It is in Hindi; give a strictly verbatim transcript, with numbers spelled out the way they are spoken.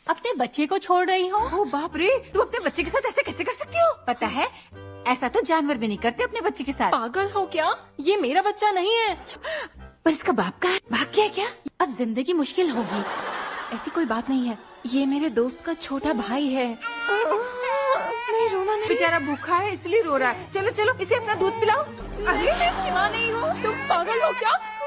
अपने बच्चे को छोड़ रही हो? ओ बाप रे, तुम अपने बच्चे के साथ ऐसे कैसे कर सकती हो? पता है, ऐसा तो जानवर भी नहीं करते अपने बच्चे के साथ। पागल हो क्या? ये मेरा बच्चा नहीं है। पर इसका बाप कहाँ है? भाग गया क्या? अब जिंदगी मुश्किल होगी। ऐसी कोई बात नहीं है, ये मेरे दोस्त का छोटा भाई है। नहीं रोना नहीं। बेचारा भूखा है इसलिए रो रहा है। चलो चलो इसे अपना दूध पिलाओ। अरे मैं इसकी माँ नहीं हूँ। तुम पागल हो क्या?